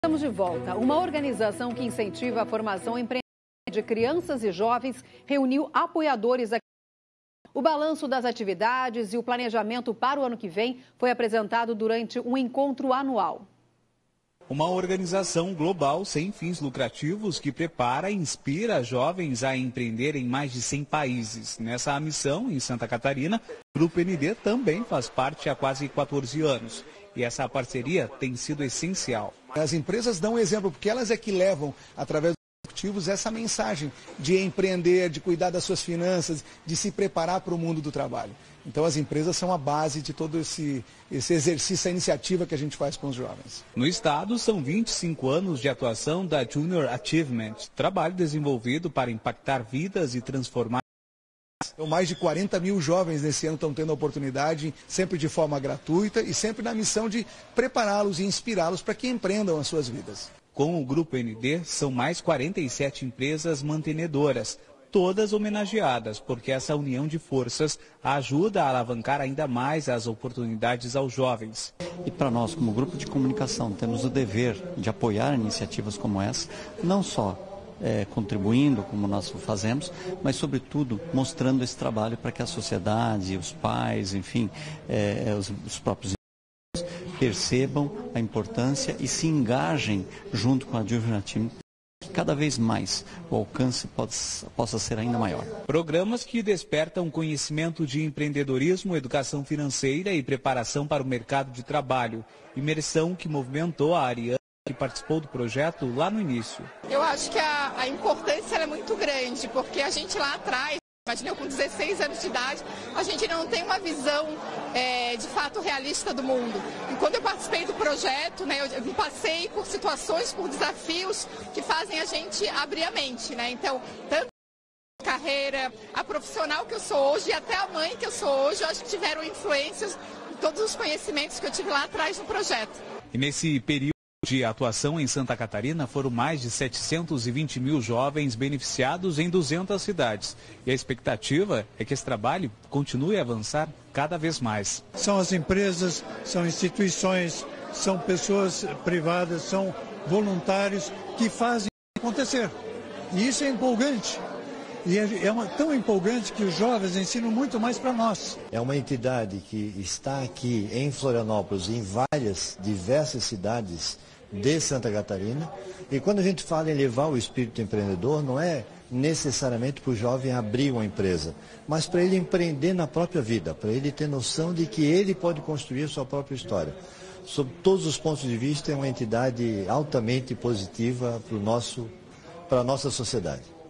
Estamos de volta. Uma organização que incentiva a formação empreendedora de crianças e jovens reuniu apoiadores aqui. O balanço das atividades e o planejamento para o ano que vem foi apresentado durante um encontro anual. Uma organização global sem fins lucrativos que prepara e inspira jovens a empreender em mais de 100 países. Nessa missão, em Santa Catarina, o Grupo ND também faz parte há quase 14 anos. E essa parceria tem sido essencial. As empresas dão exemplo, porque elas é que levam, através dos executivos, essa mensagem de empreender, de cuidar das suas finanças, de se preparar para o mundo do trabalho. Então as empresas são a base de todo esse exercício, essa iniciativa que a gente faz com os jovens. No estado, são 25 anos de atuação da Junior Achievement, trabalho desenvolvido para impactar vidas e transformar. Então, mais de 40 mil jovens nesse ano estão tendo a oportunidade, sempre de forma gratuita e sempre na missão de prepará-los e inspirá-los para que empreendam as suas vidas. Com o Grupo ND, são mais 47 empresas mantenedoras, todas homenageadas, porque essa união de forças ajuda a alavancar ainda mais as oportunidades aos jovens. E para nós, como grupo de comunicação, temos o dever de apoiar iniciativas como essa, não só contribuindo, como nós fazemos, mas, sobretudo, mostrando esse trabalho para que a sociedade, os pais, enfim, os próprios percebam a importância e se engajem junto com a Junior Team, que cada vez mais o alcance possa ser ainda maior. Programas que despertam conhecimento de empreendedorismo, educação financeira e preparação para o mercado de trabalho. Imersão que movimentou a Ariane, que participou do projeto lá no início. Eu acho que a importância é muito grande, porque a gente lá atrás, imagina eu com 16 anos de idade, a gente não tem uma visão de fato realista do mundo. E quando eu participei do projeto, né, eu passei por situações, por desafios que fazem a gente abrir a mente, né? Então, tanto a carreira, a profissional que eu sou hoje e até a mãe que eu sou hoje, eu acho que tiveram influências em todos os conhecimentos que eu tive lá atrás no projeto. E nesse período de atuação em Santa Catarina, foram mais de 720 mil jovens beneficiados em 200 cidades. E a expectativa é que esse trabalho continue a avançar cada vez mais. São as empresas, são instituições, são pessoas privadas, são voluntários que fazem acontecer. E isso é empolgante. E é tão empolgante que os jovens ensinam muito mais para nós. É uma entidade que está aqui em Florianópolis, em várias, diversas cidades de Santa Catarina. E quando a gente fala em levar o espírito empreendedor, não é necessariamente para o jovem abrir uma empresa, mas para ele empreender na própria vida, para ele ter noção de que ele pode construir a sua própria história. Sob todos os pontos de vista, é uma entidade altamente positiva para a nossa sociedade.